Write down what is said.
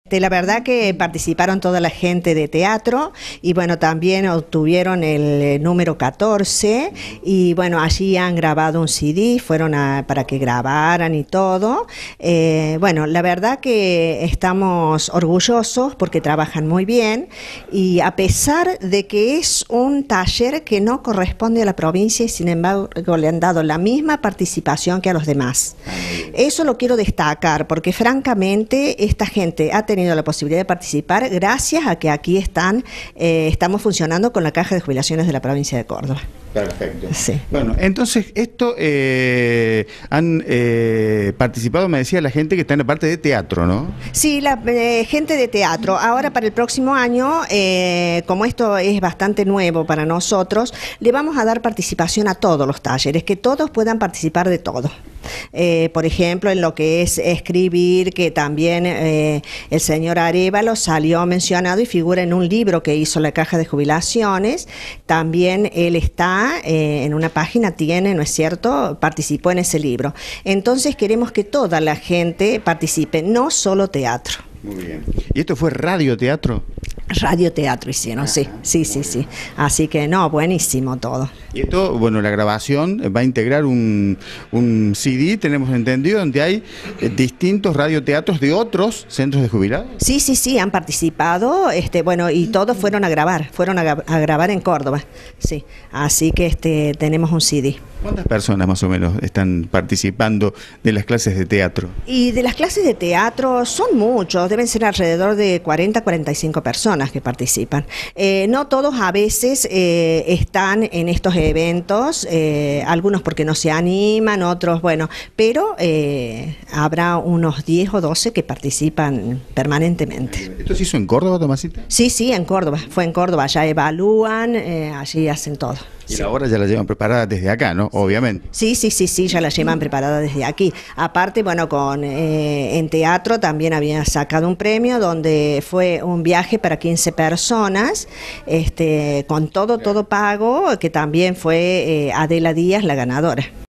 La verdad que participaron toda la gente de teatro y bueno, también obtuvieron el número 14 y bueno, allí han grabado un CD, fueron para que grabaran y todo. Bueno, la verdad que estamos orgullosos porque trabajan muy bien y a pesar de que es un taller que no corresponde a la provincia y sin embargo le han dado la misma participación que a los demás. Eso lo quiero destacar porque francamente esta gente ha tenido la posibilidad de participar gracias a que aquí estamos funcionando con la Caja de Jubilaciones de la provincia de Córdoba. Perfecto. Sí. Bueno, entonces esto han participado, me decía la gente que está en la parte de teatro, ¿no? Sí, la gente de teatro. Ahora para el próximo año, como esto es bastante nuevo para nosotros, le vamos a dar participación a todos los talleres, que todos puedan participar de todo. Por ejemplo, en lo que es escribir, que también el señor Arévalo salió mencionado y figura en un libro que hizo la Caja de Jubilaciones. También él está en una página, ¿no es cierto?, participó en ese libro. Entonces queremos que toda la gente participe, no solo teatro. Muy bien. ¿Y esto fue radioteatro? Radioteatro hicieron, sí. Así que no, buenísimo todo. Y esto, bueno, la grabación va a integrar un CD, tenemos entendido, donde hay distintos radioteatros de otros centros de jubilados. Sí, han participado, bueno, y todos fueron a grabar en Córdoba, sí. Así que tenemos un CD. ¿Cuántas personas más o menos están participando de las clases de teatro? Y de las clases de teatro son muchos, deben ser alrededor de 40, 45 personas que participan. No todos a veces están en estos eventos, algunos porque no se animan, otros, bueno, pero habrá unos 10 o 12 que participan permanentemente. ¿Esto se hizo en Córdoba, Tomasita? Sí, en Córdoba, fue en Córdoba, allá evalúan, allí hacen todo. Y la obra ya la llevan preparada desde acá, ¿no? Obviamente. Sí, ya la llevan preparada desde aquí. Aparte, bueno, en teatro también había sacado un premio donde fue un viaje para 15 personas, con todo pago, que también fue Adela Díaz la ganadora.